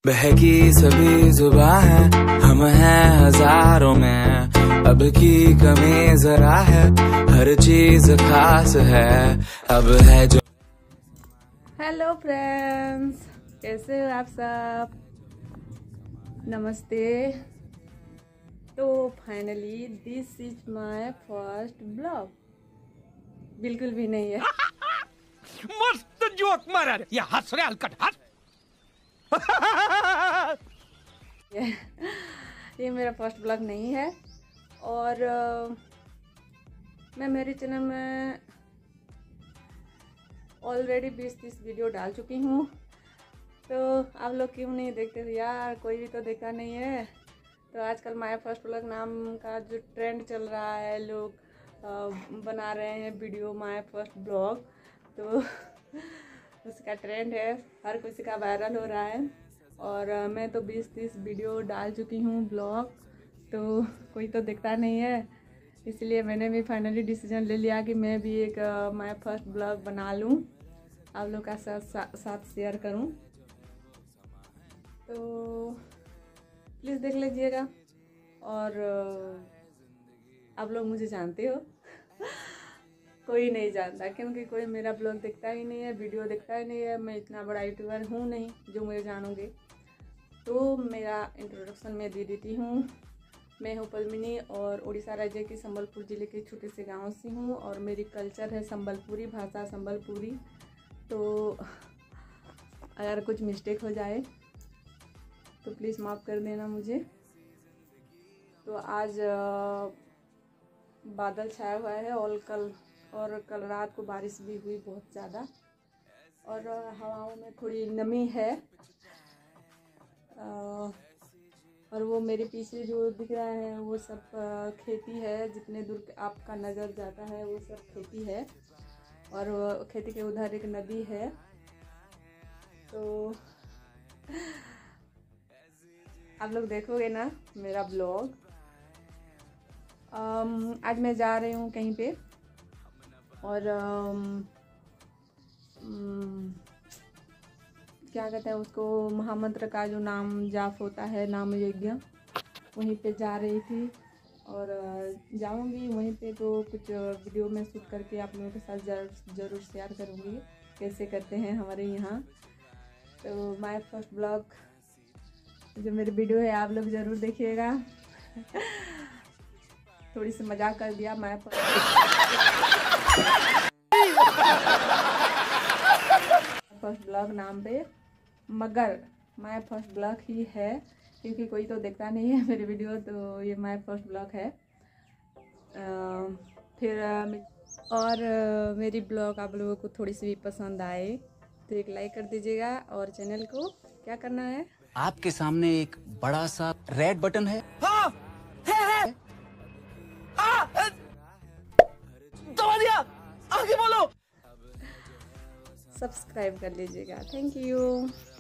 बहकी सभी जुबां है, हम हैं हजारों में, अब की कमी जरा है, हर चीज खास है, अब है जो। हेलो फ्रेंड्स, कैसे हो आप सब? नमस्ते। तो finally this is my first blog. बिल्कुल भी नहीं है। मस्त जोक मारा रे, ये हंस रे हलकट हंस। ये मेरा फर्स्ट ब्लॉग नहीं है और मैं मेरे चैनल में ऑलरेडी 20-30 वीडियो डाल चुकी हूँ। तो आप लोग क्यों नहीं देखते हो यार? कोई भी तो देखा नहीं है। तो आजकल माय फर्स्ट ब्लॉग नाम का जो ट्रेंड चल रहा है, लोग बना रहे हैं वीडियो माय फर्स्ट ब्लॉग, तो उसका ट्रेंड है, हर किसी का वायरल हो रहा है। और मैं तो 20-30 वीडियो डाल चुकी हूँ ब्लॉग, तो कोई तो देखता नहीं है। इसलिए मैंने भी फाइनली डिसीजन ले लिया कि मैं भी एक माय फर्स्ट ब्लॉग बना लूँ, आप लोग का साथ शेयर करूँ। तो प्लीज़ देख लीजिएगा। और आप लोग मुझे जानते हो कोई नहीं जानता, क्योंकि कोई मेरा ब्लॉग देखता ही नहीं है, वीडियो देखता ही नहीं है। मैं इतना बड़ा यूट्यूबर हूँ नहीं जो मुझे जानोगे। तो मेरा इंट्रोडक्शन मैं दे देती हूँ। मैं हूँ पद्मिनी और उड़ीसा राज्य के संबलपुर ज़िले के छोटे से गांव से हूँ और मेरी कल्चर है संबलपुरी भाषा, संबलपुरी। तो अगर कुछ मिस्टेक हो जाए तो प्लीज़ माफ़ कर देना मुझे। तो आज बादल छाया हुआ है और कल रात को बारिश भी हुई बहुत ज़्यादा, और हवाओं में थोड़ी नमी है। और वो मेरे पीछे जो दिख रहा है वो सब खेती है। जितने दूर आपका नज़र जाता है वो सब खेती है, और खेती के उधर एक नदी है। तो आप लोग देखोगे ना मेरा ब्लॉग। आज मैं जा रही हूँ कहीं पे, और क्या कहते हैं उसको, महामंत्र का जो नाम जाप होता है, नाम यज्ञ, वहीं पे जा रही थी। और जाऊंगी वहीं पे तो कुछ वीडियो में शूट करके आप लोगों के साथ ज़रूर शेयर करूंगी कैसे करते हैं हमारे यहाँ। तो माय फर्स्ट ब्लॉग जो मेरी वीडियो है आप लोग ज़रूर देखिएगा। थोड़ी सी मजाक कर दिया माय फर्स्ट ब्लॉग नाम पे, मगर माय फर्स्ट ब्लॉग ही है, क्योंकि कोई तो देखता नहीं है मेरी वीडियो। तो ये माय फर्स्ट ब्लॉग है। मेरी ब्लॉग आप लोगों को थोड़ी सी भी पसंद आए तो एक लाइक कर दीजिएगा, और चैनल को क्या करना है, आपके सामने एक बड़ा सा रेड बटन है। हाँ है। दबा दिया, आगे बोलो। सब्सक्राइब कर लीजिएगा। Thank you.